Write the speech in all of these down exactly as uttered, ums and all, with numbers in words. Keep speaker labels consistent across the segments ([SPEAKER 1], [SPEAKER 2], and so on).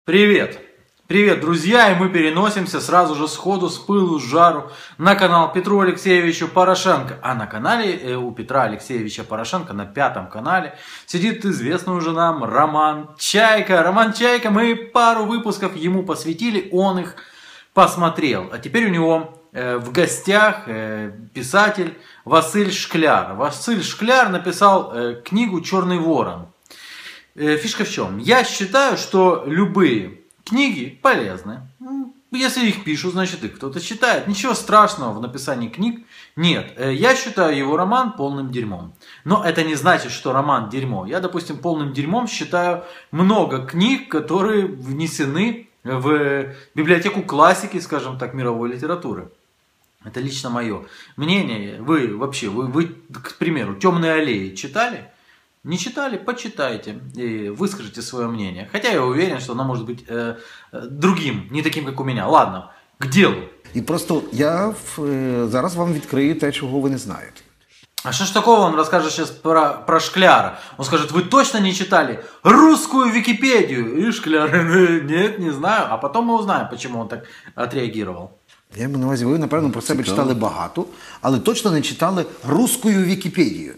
[SPEAKER 1] Привет! Привет, друзья! И мы переносимся сразу же сходу, с пылу, с жару на канал Петру Алексеевичу Порошенко. А на канале э, у Петра Алексеевича Порошенко, на пятом канале, сидит известный уже нам Роман Чайка. Роман Чайка, мы пару выпусков ему посвятили, он их посмотрел. А теперь у него э, в гостях э, писатель Василь Шкляр. Василь Шкляр написал э, книгу «Черный ворон». Э, фишка в чем? Я считаю, что любые книги полезны. Если их пишут, значит их кто-то читает. Ничего страшного в написании книг нет. Я считаю его роман полным дерьмом. Но это не значит, что роман дерьмо. Я, допустим, полным дерьмом считаю много книг, которые внесены в библиотеку классики, скажем так, мировой литературы. Это лично мое мнение. Вы вообще, вы, вы к примеру, «Темные аллеи» читали? Не читали? Почитайте и выскажите свое мнение. Хотя я уверен, что оно может быть э, другим, не таким, как у меня. Ладно, к делу.
[SPEAKER 2] І просто я е, зараз вам відкрию те, чого ви не знаєте.
[SPEAKER 1] А что ж такого он расскажет сейчас про, про Шкляра? Он скажет, вы точно не читали русскую Википедию? И Шкляр, нет, не знаю. А потом мы узнаем, почему он так отреагировал.
[SPEAKER 2] Я маю на увазі, ви, напевно, про себе читали багато, але точно не читали русскую Вікіпедію.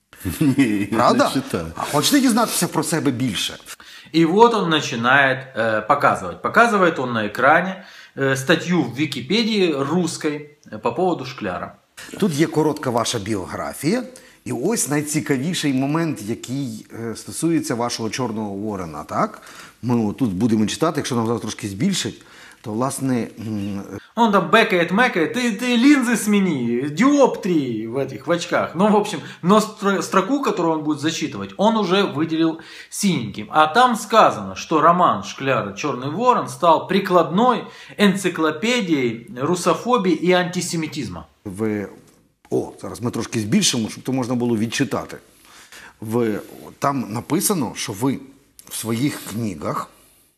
[SPEAKER 3] Ні,
[SPEAKER 2] Правда?
[SPEAKER 3] не читаю.
[SPEAKER 2] А хочете дізнатися про себе більше?
[SPEAKER 1] И вот он начинает э, показывать. Показывает он на экране э, статью в Википедии русской э, по поводу Шкляра.
[SPEAKER 2] Тут є коротка ваша біографія. І ось найцікавіший момент, який е, стосується вашого «Чорного ворона». Так? Ми тут будемо читати, якщо нам зараз трошки збільшить, то, власне... М,
[SPEAKER 1] Он там бэкает, мэкает, ты, ты линзы смени, диоптрии в этих, в очках. Ну, в общем, но строку, которую он будет зачитывать, он уже выделил синеньким. А там сказано, что роман Шкляра «Черный ворон» стал прикладной энциклопедией русофобии и антисемитизма.
[SPEAKER 2] в... О, зараз ми трошки збільшимо, щоб то можна було відчитати. В... Там написано, що ви в своїх книгах,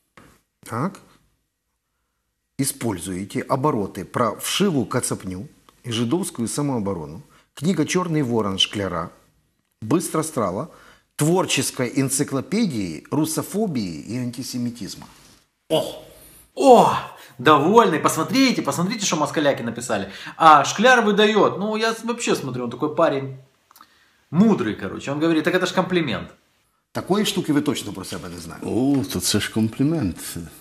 [SPEAKER 2] так, используете обороты про вшиву кацапню и жидовскую самооборону, книга «Черный ворон» Шкляра быстро стала творческой энциклопедией русофобии и антисемитизма.
[SPEAKER 1] О! О! Довольный. Посмотрите, посмотрите, что москаляки написали. А Шкляр выдает. Ну, я вообще смотрю, он такой парень мудрый, короче. Он говорит, так это ж комплимент.
[SPEAKER 2] Такої штуки ви точно про себе не знаєте.
[SPEAKER 3] О, то це ж комплімент.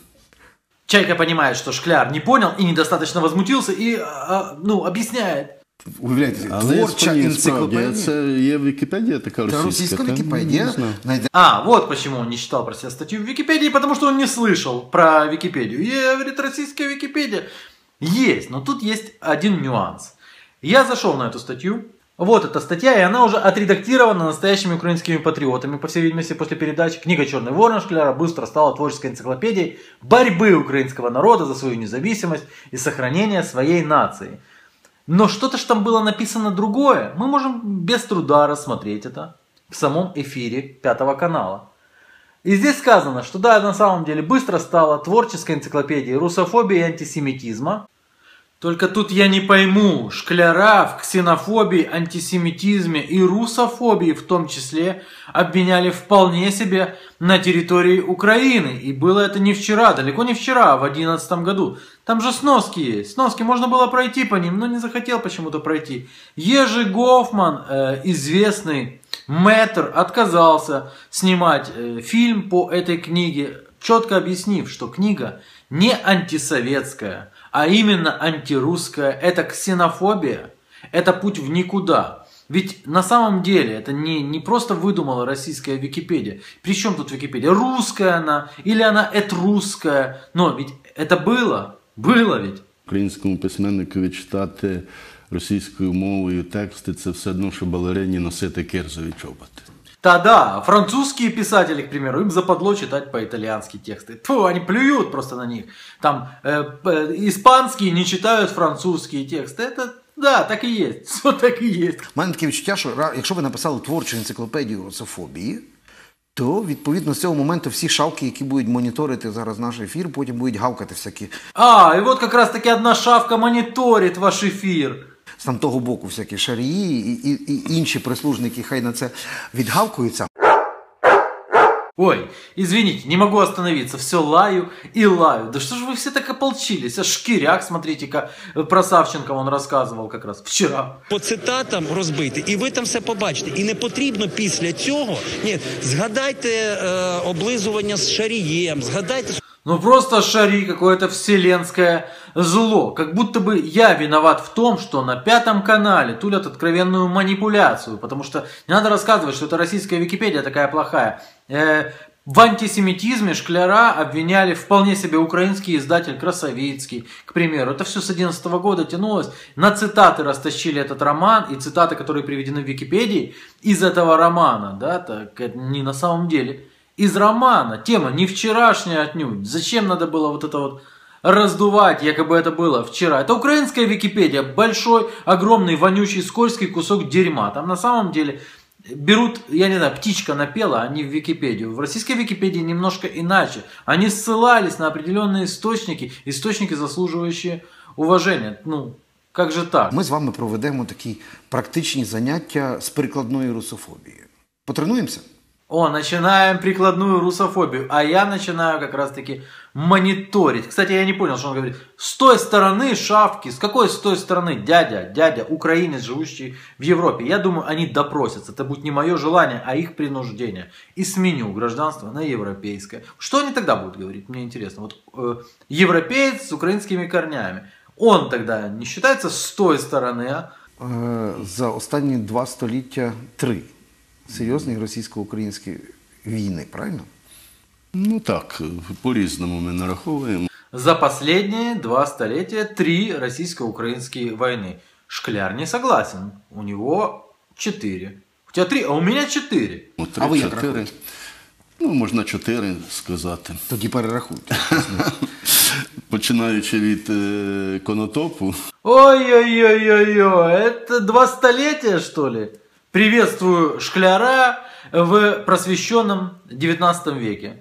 [SPEAKER 1] Чайка понимает, что Шкляр не понял и недостаточно возмутился и а, ну, объясняет.
[SPEAKER 2] Уявляєте,
[SPEAKER 3] Але я
[SPEAKER 2] творча
[SPEAKER 3] справді, справді,
[SPEAKER 2] енциклопедія.
[SPEAKER 3] це є Вікіпедія така
[SPEAKER 2] Це
[SPEAKER 3] російська.
[SPEAKER 2] російська
[SPEAKER 3] та?
[SPEAKER 2] Вікіпедія.
[SPEAKER 3] Не знаю.
[SPEAKER 2] Найде-
[SPEAKER 1] А, вот почему он не читал про себя статью в Википедии, потому что он не слышал про Википедию. И, говорит, российская Википедия есть, но тут есть один нюанс. Я зашел на эту статью. Вот эта статья, и она уже отредактирована настоящими украинскими патриотами. По всей видимости, после передачи книга «Черный ворон» Шкляра быстро стала творческой энциклопедией борьбы украинского народа за свою независимость и сохранение своей нации. Но что-то ж там было написано другое. Мы можем без труда рассмотреть это в самом эфире пятого канала. И здесь сказано, что да, на самом деле быстро стала творческой энциклопедией русофобии и антисемитизма. Только тут я не пойму, Шкляра в ксенофобии, антисемитизме и русофобии в том числе обвиняли вполне себе на территории Украины. И было это не вчера, далеко не вчера, а в две тысячи одиннадцатом году. Там же сноски есть. Сноски можно было пройти по ним, но не захотел почему-то пройти. Ежи Гофман, э, известный мэтр, отказался снимать э, фильм по этой книге, четко объяснив, что книга не антисоветская, а именно антирусская. Это ксенофобия, это путь в никуда. Ведь на самом деле это не, не просто выдумала российская Википедия. Причем тут Википедия? Русская она или она этрусская? Но ведь это было, было ведь.
[SPEAKER 3] Українському письменникові читати російською мовою тексти – це все одно, що балерині носити кирзові чоботи.
[SPEAKER 1] Да-да, французские писатели, к примеру, им западло читать по-итальянски тексты. Фу, они плюют просто на них. Там э, э, испанские не читают французские тексты. Это, да, так и есть. Все так и есть.
[SPEAKER 2] У мене таке відчуття, що ра- якщо ви написали творчу енциклопедію русофобії, то, відповідно, з цього моменту всі шавки, які будуть моніторити зараз наш ефір, потім будуть гавкати всякі
[SPEAKER 1] А, и вот как раз таки одна шавка мониторит ваш эфир.
[SPEAKER 2] з там того боку всякі шарії і, і, і інші прислужники, хай на це відгавкуються.
[SPEAKER 1] Ой, извините, не могу остановиться, все лаю и лаю. Да что же вы все так ополчились? А Шкіряк, смотрите-ка, про Савченко он рассказывал как раз вчера.
[SPEAKER 4] По цитатам розбити, і ви там все побачите. І не потрібно після цього, ні, згадайте е, облизування з Шарієм, згадайте...
[SPEAKER 1] Ну просто Шари какое-то вселенское зло. Как будто бы я виноват в том, что на Пятом канале тулят откровенную манипуляцию. Потому что не надо рассказывать, что это российская Википедия такая плохая. Э, в антисемитизме Шкляра обвиняли вполне себе украинский издатель Красовицкий, к примеру. Это все с одиннадцатого года тянулось. На цитаты растащили этот роман. И цитаты, которые приведены в Википедии из этого романа, да, так это не на самом деле... Из романа. Тема не вчерашняя отнюдь. Зачем надо было вот это вот раздувать, якобы это было вчера. Это украинская Википедия. Большой, огромный, вонючий, скользкий кусок дерьма. Там на самом деле берут, я не знаю, птичка напела, а не в Википедию. В российской Википедии немножко иначе. Они ссылались на определенные источники. Источники, заслуживающие уважения. Ну, как же так?
[SPEAKER 2] Ми з вами проведемо такі практичні заняття з прикладної русофобії. Потренуємося?
[SPEAKER 1] О, начинаем прикладную русофобию, а я начинаю как раз таки мониторить. Кстати, я не понял, что он говорит. С той стороны шавки, с какой с той стороны дядя, дядя, украинец, живущий в Европе. Я думаю, они допросятся. Это будет не мое желание, а их принуждение. И сменю гражданство на европейское. Что они тогда будут говорить? Мне интересно. Вот э, европеец с украинскими корнями. Он тогда не считается с той стороны, а?
[SPEAKER 2] Е, За останні два століття три серйозні російсько-українські війни, правильно?
[SPEAKER 3] Ну так, по-різному ми нараховуємо.
[SPEAKER 1] За последние два столетия три российско-украинские войны. Шкляр не согласен. У него четыре. У тебя три, а у меня четыре.
[SPEAKER 3] Ну,
[SPEAKER 2] А ви як
[SPEAKER 3] три-чотири.
[SPEAKER 2] рахуєте?
[SPEAKER 3] Ну, можна чотири сказати.
[SPEAKER 2] Тоді перерахуйте.
[SPEAKER 3] Починаючи від е, Конотопу.
[SPEAKER 1] Ой-ой-ой-ой-ой, это два столетия, что ли? Приветствую Шкляра в просвещенном девятнадцатом веке.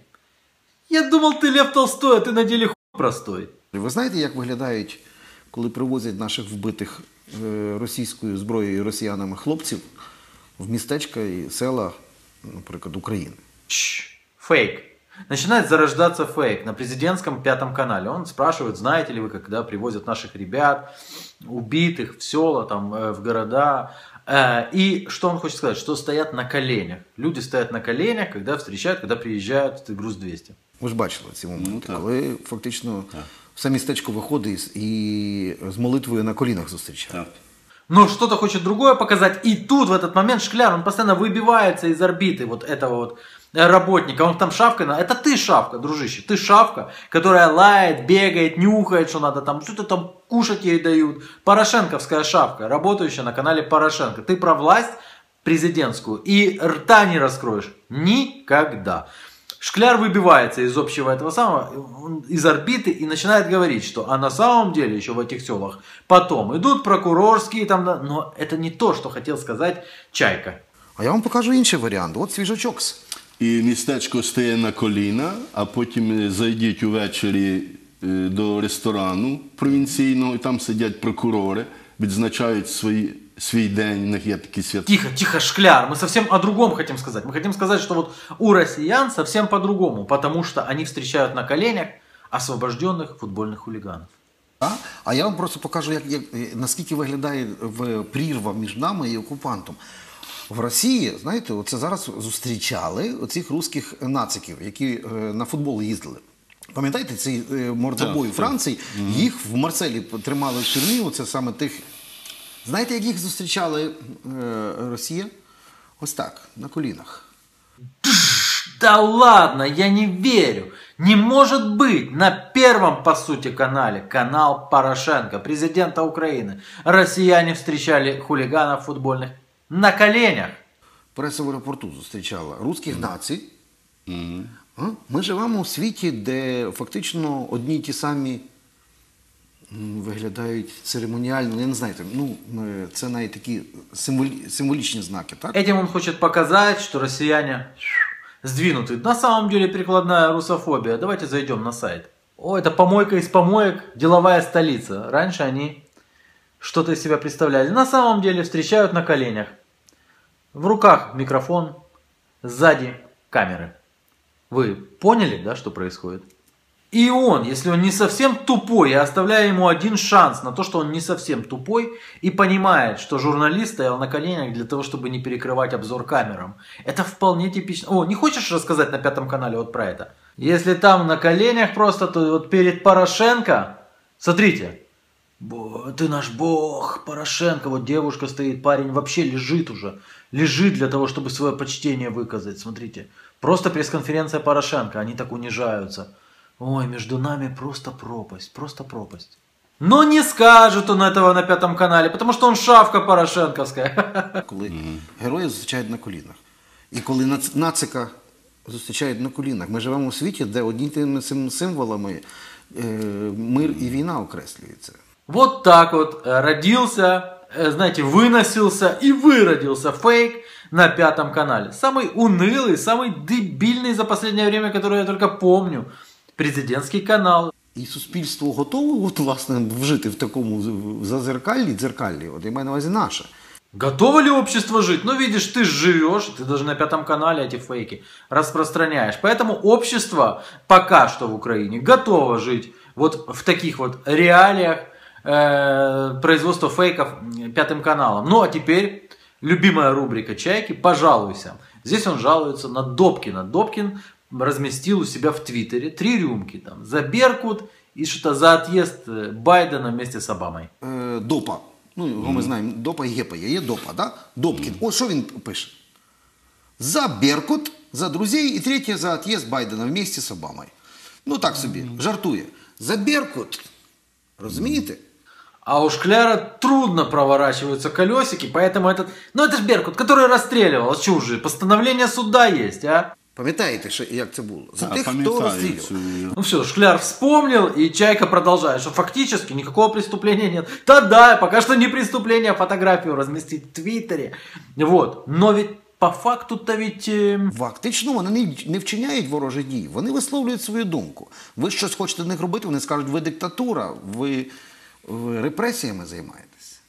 [SPEAKER 1] Я думал, ты Лев Толстой, а ты на деле хуй простой.
[SPEAKER 2] Ви знаєте, як виглядають, коли привозять наших вбитих е, російською зброєю росіянами хлопців в містечка і села, наприклад, України?
[SPEAKER 1] Чш, фейк. Начинает зарождаться фейк на президентском Пятом канале. Он спрашивает, знаете ли вы, когда привозят наших ребят, убитых в села, там, э, в города. Э, и что он хочет сказать? Что стоят на коленях. Люди стоят на коленях, когда встречают, когда приезжают груз двести.
[SPEAKER 2] Ви ж бачили ці моменти,
[SPEAKER 3] Ну, так.
[SPEAKER 2] коли фактично
[SPEAKER 3] Так.
[SPEAKER 2] все містечко виходить і з молитвою на колінах зустрічає.
[SPEAKER 3] Так.
[SPEAKER 1] Но что-то хочет другое показать. И тут в этот момент Шкляр, он постоянно выбивается из орбиты вот этого вот работника. Он там шавка. Это ты шавка, дружище. Ты шавка, которая лает, бегает, нюхает, что надо там. Что-то там кушать ей дают. Порошенковская шавка, работающая на канале Порошенко. Ты про власть президентскую и рта не раскроешь. Никогда. Шкляр выбивается из общего этого самого, из орбиты и начинает говорить, что а на самом деле еще в этих селах потом идут прокурорские там, да, но это не то, что хотел сказать Чайка.
[SPEAKER 2] А я вам покажу інший варіант. От свіжачок.
[SPEAKER 3] І містечко стає на коліна, а потім зайдіть увечері е, до ресторану провінційного, і там сидять прокурори, відзначають свої, свій день, у них є такі свята.
[SPEAKER 1] Тихо, тихо, Шкляр, мы совсем о другом хотим сказать. Мы хотим сказать, что вот у россиян совсем по-другому, потому что они встречают на коленях освобожденных футбольных хулиганов.
[SPEAKER 2] А? а я вам просто покажу, як, як, наскільки виглядає в прірва між нами і окупантом. В Росії, знаєте, оце зараз зустрічали оцих русських нациків, які е, на футбол їздили. Пам'ятаєте, цей е, мордобой
[SPEAKER 3] Так,
[SPEAKER 2] Франції,
[SPEAKER 3] так.
[SPEAKER 2] їх в Марселі тримали в тюрмі, оце саме тих. Знаєте, як їх зустрічали е, Росія? Ось так, на колінах.
[SPEAKER 1] Да ладно, я не верю. Не может быть на первом, по сути, канале, канал Порошенко, президента Украины, россияне встречали хулиганов футбольных на коленях.
[SPEAKER 2] Преса в аеропорту зустрічала русських націй. А? Ми живемо у світі, де фактично одні й ті самі м, виглядають церемоніально, я не знаю, ну, е, це навіть такі символі- символічні знаки, так?
[SPEAKER 1] Этим он хочет показать, что россияне сдвинуты. На самом деле прикладная русофобия. Давайте зайдем на сайт. О, это помойка из помоек, деловая столица. Раньше они что-то из себя представляли. На самом деле встречают на коленях. В руках микрофон, сзади камеры. Вы поняли, да, что происходит? И он, если он не совсем тупой, я оставляю ему один шанс на то, что он не совсем тупой и понимает, что журналист стоял на коленях для того, чтобы не перекрывать обзор камерам. Это вполне типично. О, не хочешь рассказать на Пятом канале вот про это? Если там на коленях просто, то вот перед Порошенко, смотрите, ты наш бог, Порошенко, вот девушка стоит, парень вообще лежит уже, лежит для того, чтобы свое почтение выказать, смотрите. Просто пресс-конференция Порошенко, они так унижаются. Ой, между нами просто пропасть, просто пропасть. Но не скажет он этого на Пятом канале, потому что он шавка порошенковська.
[SPEAKER 2] Коли герої зустрічають на колінах. І коли нац- нацика зустрічають на колінах. Ми живемо у світі, де одні тими сим- символами е, мир і війна окреслюються.
[SPEAKER 1] Вот так вот э, родился, э, знаете, выносился и выродился фейк на Пятом канале. Самый унылый, самый дебильный за последнее время, который я только помню. Президентский канал.
[SPEAKER 2] І суспільство готове, от, власне, вжити в такому зазеркаллі, дзеркаллі, от я маю на увазі наше.
[SPEAKER 1] Готово ли общество жить? Ну, видишь, ты живешь, ты даже на Пятом канале эти фейки распространяешь. Поэтому общество пока что в Украине готово жить вот в таких вот реалиях э, производства фейков Пятым каналом. Ну, а теперь любимая рубрика «Чайки», пожалуйся. Здесь он жалуется на Добкина. Добкин разместил у себя в Твиттере три рюмки там за Беркут и что-то за отъезд Байдена вместе с Обамой.
[SPEAKER 2] Е, Допа. Ну, його ми знаємо, Допа і Гепа є. Є Допа, да? Добкін. Ось що він пише. За Беркут, за друзей і третє за отъезд Байдена вместе з Обамою. Ну, так собі, жартує. За Беркут. Розумієте?
[SPEAKER 1] А у Шкляра трудно проворачиваются колесики, поэтому этот... Ну, это ж Беркут, который расстреливал. А что уже, постановление суда есть, а?
[SPEAKER 2] Пам'ятаєте, що, як це було? За
[SPEAKER 3] А,
[SPEAKER 2] тих, хто
[SPEAKER 3] пам'ятаю
[SPEAKER 2] розстрілював.
[SPEAKER 3] цю.
[SPEAKER 1] Ну все, Шкляр вспомнил, и Чайка продолжает, что фактически никакого преступления нет. Да да, пока что не преступление, фотографию разместить в Твиттере. Вот, но ведь по факту-то ведь... э,
[SPEAKER 2] Фактично вони не, не вчиняють ворожі дії, вони висловлюють свою думку. Ви щось хочете до них робити, вони скажуть, ви диктатура, ви, ви репресіями займаєтесь.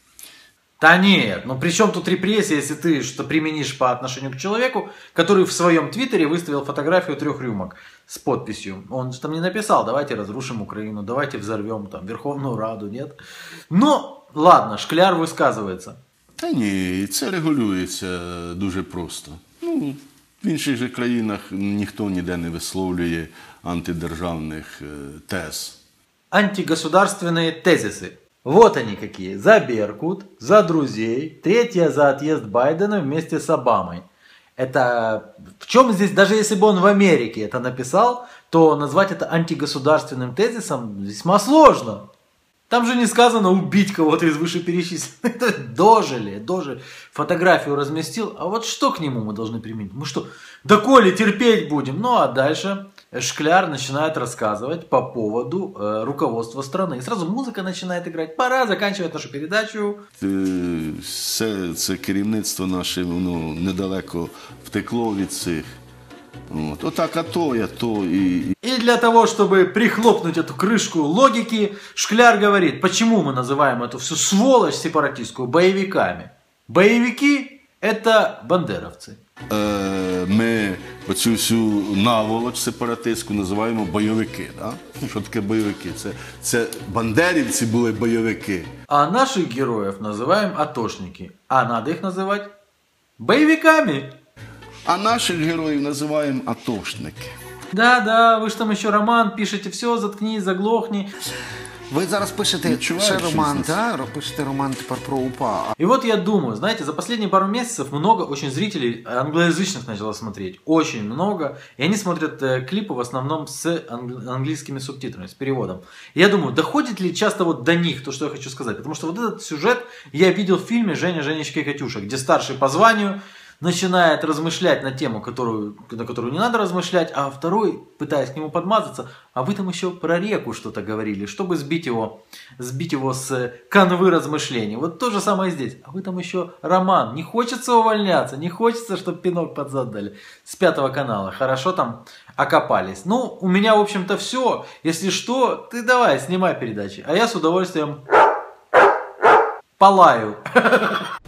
[SPEAKER 1] Да нет, ну при чем тут репрессии, если ты что применишь по отношению к человеку, который в своем твиттере выставил фотографию трех рюмок с подписью. Он же там не написал, давайте разрушим Украину, давайте взорвем там Верховную Раду, нет? Но, ладно, Шкляр высказывается.
[SPEAKER 3] Та ні, це регулюється дуже просто. Ну, в інших же країнах ніхто ніде не висловлює антидержавних е, тез.
[SPEAKER 1] Антигосударственные тезисы. Вот они какие. За Беркут, за друзей, третья за отъезд Байдена вместе с Обамой. Это в чем здесь, даже если бы он в Америке это написал, то назвать это антигосударственным тезисом весьма сложно. Там же не сказано убить кого-то из вышеперечисленных. Дожили, дожили. Фотографию разместил. А вот что к нему мы должны применить? Мы что, доколе терпеть будем? Ну а дальше Шкляр начинает рассказывать по поводу э, руководства страны. И сразу музыка начинает играть. Пора заканчивать нашу передачу.
[SPEAKER 3] Е, Все це керівництво наше, воно недалеко втекло від цих. От. Отак, а то, я то і...
[SPEAKER 1] И для того, чтобы прихлопнуть эту крышку логики, Шкляр говорит, почему мы называем эту всю сволочь сепаратистскую боевиками. Боевики – это бандеровцы.
[SPEAKER 3] Е, Ми оцю всю наволоч сепаратистську називаємо бойовики. Да? Що таке бойовики? Це, це бандерівці були бойовики.
[SPEAKER 1] А наших героев называем атошники. А надо их называть боевиками.
[SPEAKER 3] А наших героїв називаємо атошники.
[SPEAKER 1] Да-да, вы же там еще роман пишете, все, заткнись, заглохни.
[SPEAKER 2] Ви зараз пишете
[SPEAKER 3] Відчуваєш
[SPEAKER 2] ще роман,
[SPEAKER 3] щось?
[SPEAKER 2] та? Пишете роман тепер про УПА.
[SPEAKER 1] И вот я думаю, знаете, за последние пару месяцев много очень зрителей англоязычных начало смотреть. Очень много. И они смотрят э, клипы в основном с англ- английскими субтитрами, с переводом. И я думаю, доходит ли часто вот до них то, что я хочу сказать. Потому что вот этот сюжет я видел в фильме «Женя, Женечка и Катюша», где старший по званию начинает размышлять на тему, которую, на которую не надо размышлять, а второй, пытаясь к нему подмазаться, а вы там еще про реку что-то говорили, чтобы сбить его, сбить его с канвы размышлений. Вот то же самое здесь. А вы там еще роман. Не хочется увольняться, не хочется, чтобы пинок под зад дали. С Пятого канала. Хорошо там окопались. Ну, у меня, в общем-то, все. Если что, ты давай, снимай передачи. А я с удовольствием полаю.